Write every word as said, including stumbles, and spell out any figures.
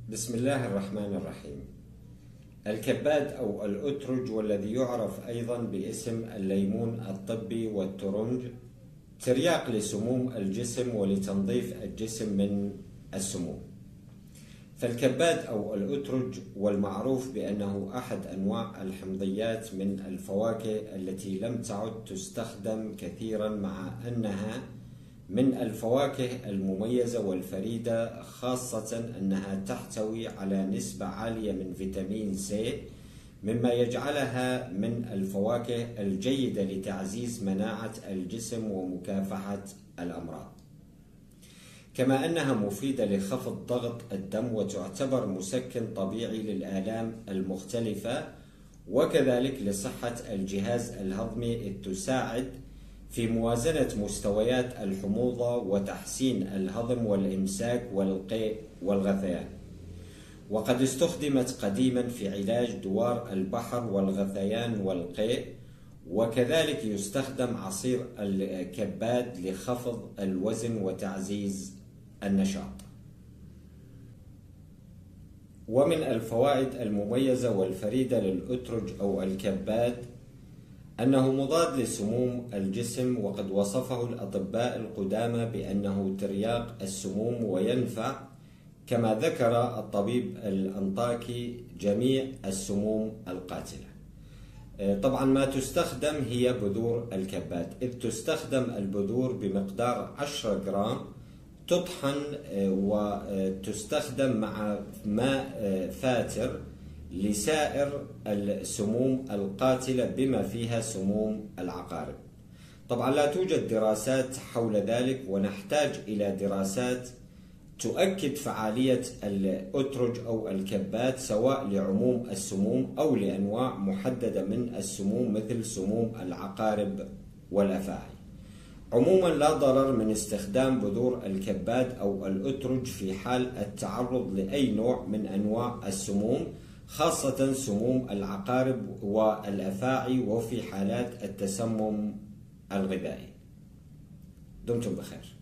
بسم الله الرحمن الرحيم. الكباد أو الأترج، والذي يعرف أيضا باسم الليمون الطبي والترنج، ترياق لسموم الجسم ولتنظيف الجسم من السموم. فالكباد أو الأترج، والمعروف بأنه أحد أنواع الحمضيات من الفواكه التي لم تعد تستخدم كثيرا، مع أنها من الفواكه المميزة والفريدة، خاصة أنها تحتوي على نسبة عالية من فيتامين سي، مما يجعلها من الفواكه الجيدة لتعزيز مناعة الجسم ومكافحة الأمراض. كما أنها مفيدة لخفض ضغط الدم، وتعتبر مسكن طبيعي للآلام المختلفة، وكذلك لصحة الجهاز الهضمي، إذ تساعد في موازنة مستويات الحموضة وتحسين الهضم والإمساك والقيء والغثيان. وقد استخدمت قديما في علاج دوار البحر والغثيان والقيء، وكذلك يستخدم عصير الكباد لخفض الوزن وتعزيز النشاط. ومن الفوائد المميزة والفريدة للأترج أو الكباد أنه مضاد لسموم الجسم، وقد وصفه الأطباء القدامى بأنه ترياق السموم وينفع، كما ذكر الطبيب الأنطاكي، جميع السموم القاتلة. طبعا ما تستخدم هي بذور الكباد، إذ تستخدم البذور بمقدار عشرة جرام، تطحن وتستخدم مع ماء فاتر لسائر السموم القاتلة بما فيها سموم العقارب. طبعا لا توجد دراسات حول ذلك، ونحتاج إلى دراسات تؤكد فعالية الأترج أو الكباد، سواء لعموم السموم أو لأنواع محددة من السموم مثل سموم العقارب والأفاعي. عموما لا ضرر من استخدام بذور الكباد أو الأترج في حال التعرض لأي نوع من أنواع السموم، خاصة سموم العقارب والأفاعي، وفي حالات التسمم الغذائي. دمتم بخير.